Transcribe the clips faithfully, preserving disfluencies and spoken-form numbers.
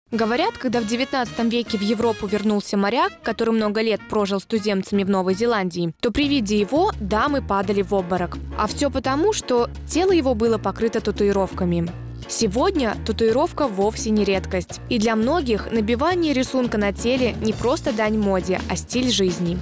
Говорят, когда в девятнадцатом веке в Европу вернулся моряк, который много лет прожил с туземцами в Новой Зеландии, то при виде его дамы падали в обморок. А все потому, что тело его было покрыто татуировками. Сегодня татуировка вовсе не редкость. И для многих набивание рисунка на теле не просто дань моде, а стиль жизни.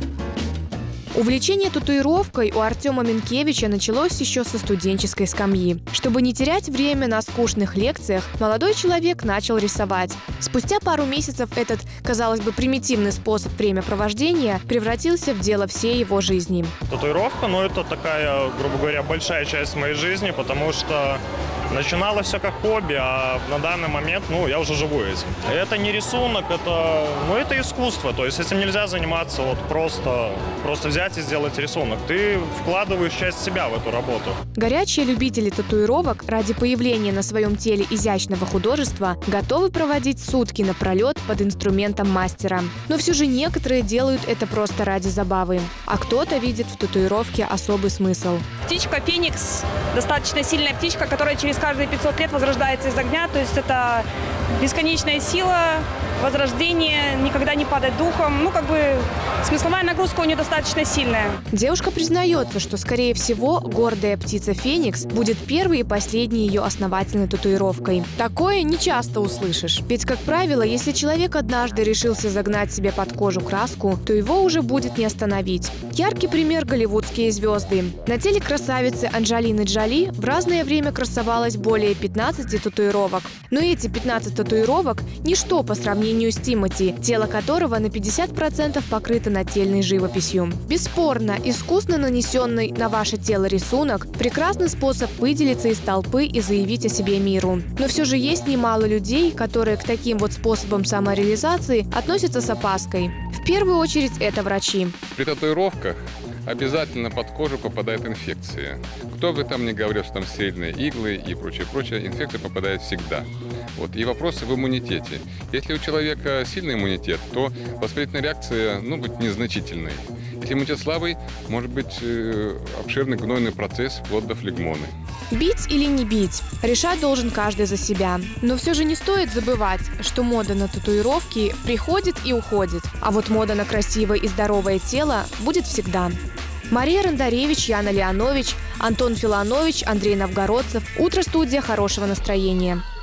Увлечение татуировкой у Артема Минкевича началось еще со студенческой скамьи. Чтобы не терять время на скучных лекциях, молодой человек начал рисовать. Спустя пару месяцев этот, казалось бы, примитивный способ времяпровождения превратился в дело всей его жизни. Татуировка, ну это такая, грубо говоря, большая часть моей жизни, потому что начиналось все как хобби, а на данный момент, ну, я уже живу этим. Это не рисунок, это, ну, это искусство. То есть этим нельзя заниматься вот просто, просто взять и сделать рисунок. Ты вкладываешь часть себя в эту работу. Горячие любители татуировок ради появления на своем теле изящного художества готовы проводить сутки напролет под инструментом мастера. Но все же некоторые делают это просто ради забавы. А кто-то видит в татуировке особый смысл. Птичка Феникс, достаточно сильная птичка, которая через каждые пятьсот лет возрождается из огня. То есть это бесконечная сила, возрождение, никогда не падать духом. Ну, как бы смысловая нагрузка у нее достаточно сильная. Девушка признается, что, скорее всего, гордая птица Феникс будет первой и последней ее основательной татуировкой. Такое не часто услышишь. Ведь, как правило, если человек однажды решился загнать себе под кожу краску, то его уже будет не остановить. Яркий пример – голливудские звезды. На теле красавицы Анджелины Джоли в разное время красовалось более пятнадцати татуировок. Но эти пятнадцать татуировок – ничто по сравнению с Тимоти, тело которого на пятьдесят процентов покрыто нательной живописью. Бесспорно, искусно нанесенный на ваше тело рисунок – прекрасный способ выделиться из толпы и заявить о себе миру. Но все же есть немало людей, которые к таким вот способам самореализации относятся с опаской. В первую очередь это врачи. При татуировках обязательно под кожу попадает инфекция. Кто бы там ни говорил, что там стерильные иглы и прочее, прочее, инфекция попадает всегда. Вот. И вопросы в иммунитете. Если у человека сильный иммунитет, то воспалительная реакция, ну, будет незначительной. Если иммунитет слабый, может быть э, обширный гнойный процесс, вплоть до флегмоны. Бить или не бить? Решать должен каждый за себя. Но все же не стоит забывать, что мода на татуировки приходит и уходит. А вот мода на красивое и здоровое тело будет всегда. Мария Рандаревич, Яна Леонович, Антон Филанович, Андрей Новгородцев. Утро-студия хорошего настроения.